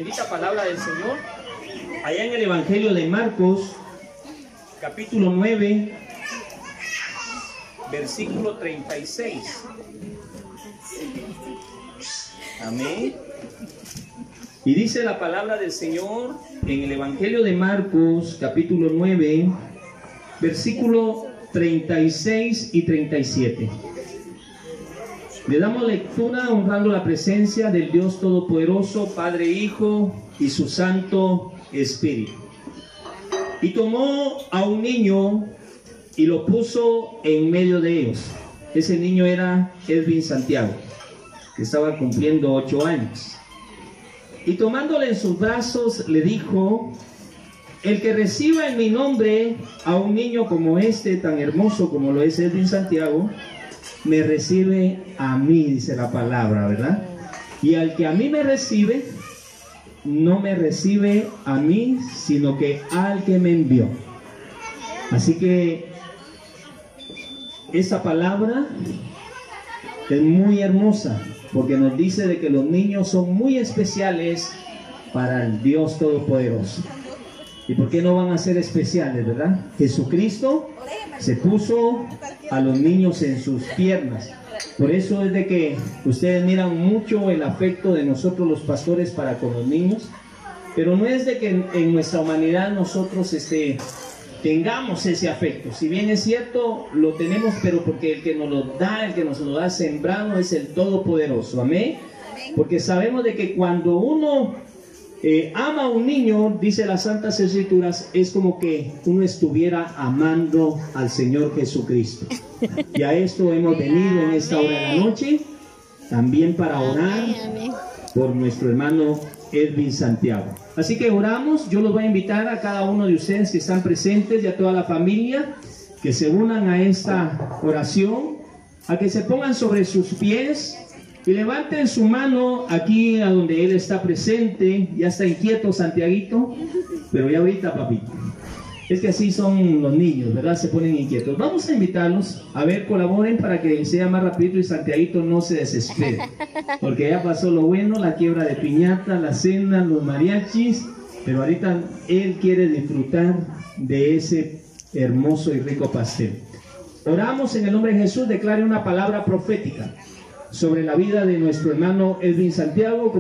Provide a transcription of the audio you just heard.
Bendita palabra del Señor, allá en el Evangelio de Marcos, capítulo 9, versículo 36. Amén. Y dice la palabra del Señor en el Evangelio de Marcos, capítulo 9, versículo 36 y 37. Le damos lectura honrando la presencia del Dios Todopoderoso, Padre, Hijo y su Santo Espíritu. Y tomó a un niño y lo puso en medio de ellos. Ese niño era Edwin Santiago, que estaba cumpliendo 8 años. Y tomándole en sus brazos le dijo: el que reciba en mi nombre a un niño como este, tan hermoso como lo es Edwin Santiago, me recibe a mí, dice la palabra, ¿verdad? Y al que a mí me recibe, no me recibe a mí, sino que al que me envió. Así que esa palabra es muy hermosa, porque nos dice de que los niños son muy especiales para el Dios Todopoderoso. ¿Y por qué no van a ser especiales, verdad? Jesucristo se puso a los niños en sus piernas. Por eso es de que ustedes miran mucho el afecto de nosotros los pastores para con los niños, pero no es de que en nuestra humanidad nosotros tengamos ese afecto. Si bien es cierto, lo tenemos, pero porque el que nos lo da, el que nos lo da sembrado es el Todopoderoso. Amén. Porque sabemos de que cuando uno ama a un niño, dice las Santas Escrituras, es como que uno estuviera amando al Señor Jesucristo. Y a esto hemos venido en esta hora de la noche, también para orar por nuestro hermano Edwin Santiago. Así que oramos. Yo los voy a invitar a cada uno de ustedes que están presentes y a toda la familia que se unan a esta oración, a que se pongan sobre sus pies y levanten su mano aquí a donde él está presente. Ya está inquieto Santiaguito, pero ya ahorita, papito. Es que así son los niños, ¿verdad? Se ponen inquietos. Vamos a invitarlos, a ver, colaboren para que sea más rapidito y Santiaguito no se desespere. Porque ya pasó lo bueno, la quiebra de piñata, la cena, los mariachis, pero ahorita él quiere disfrutar de ese hermoso y rico pastel. Oramos en el nombre de Jesús. Declare una palabra profética sobre la vida de nuestro hermano Edwin Santiago.